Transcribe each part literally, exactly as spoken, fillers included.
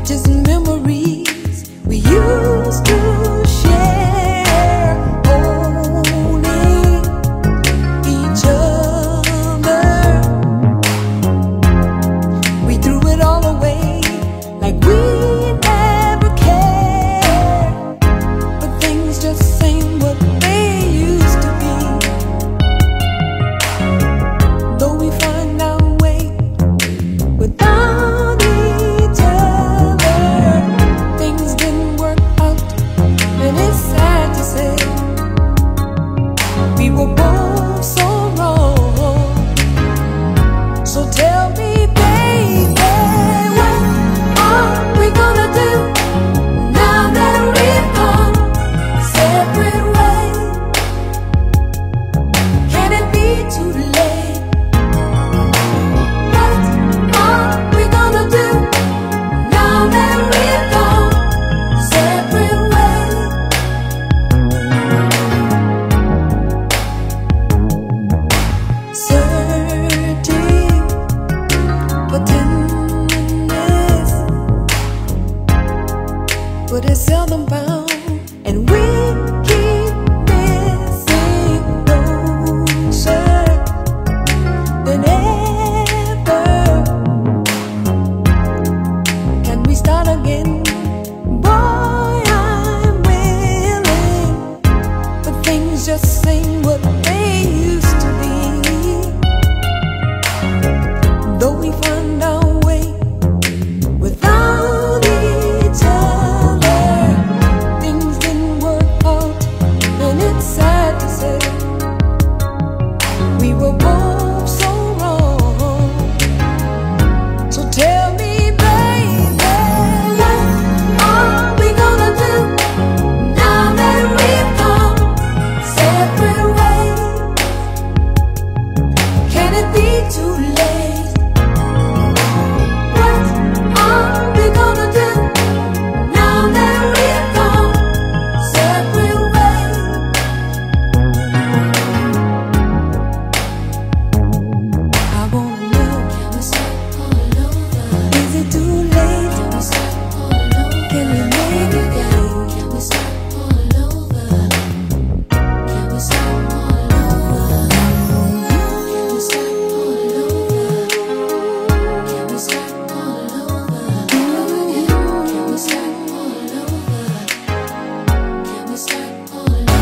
pictures and memories we used to share, holding each other. We threw it all away like we never cared, but things just ain't what they used to be. Though we find our way without each other, things didn't work out, and it's sad to say we were both so wrong. So tell me, baby, what are we gonna do now that we've gone separate ways? Can it be too late? What are we gonna do now that we've gone separate ways? Searching for tenderness, but it's seldom found, and we keep missing closer than ever. Can we start again? Boy, I'm willing, but things just ain't what they used to be. Though we find our way without each other, things didn't work out, and it's sad to say we were both so wrong. So tell me, baby, what are we gonna do now that we've gone separate ways? Can it be too late? What are we gonna do now that we've gone separate ways? I wanna know, can we start all over? Is it too late? Can we start all over? Can we make it again? Can we start all over? Can we start all over? Can we start all over? Can we start all over? Can we start all over? Can we start all over?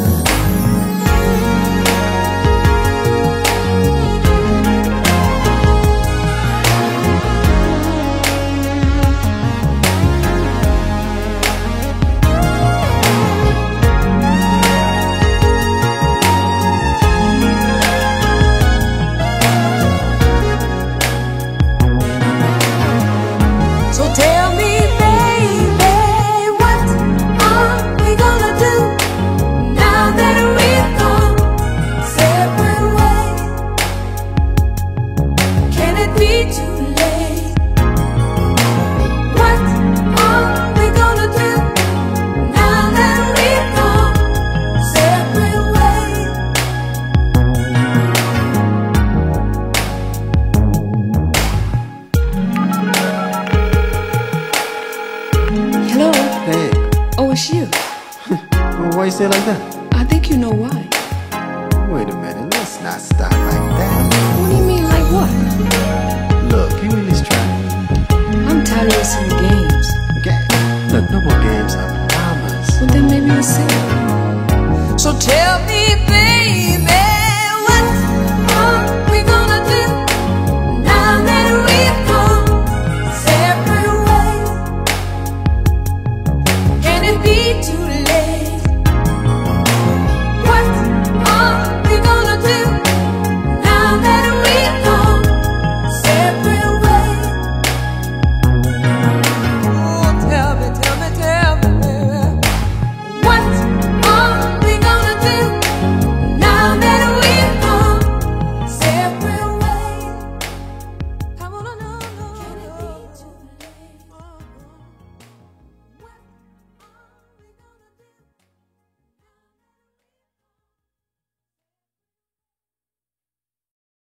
So tell me, baby, what are we gonna do now that we've gone separate ways? Can it be too late? What are we gonna do now that we've gone separate ways? Hello? Hey, Oh, it's you. well, why you say it like that? I think you know why. Wait a minute, let's not stop like that. What do you mean, like what? Look, you in this track. I'm tired of listening to games. Game. Look, no more games, I promise. Well, then maybe you'll say. So tell me,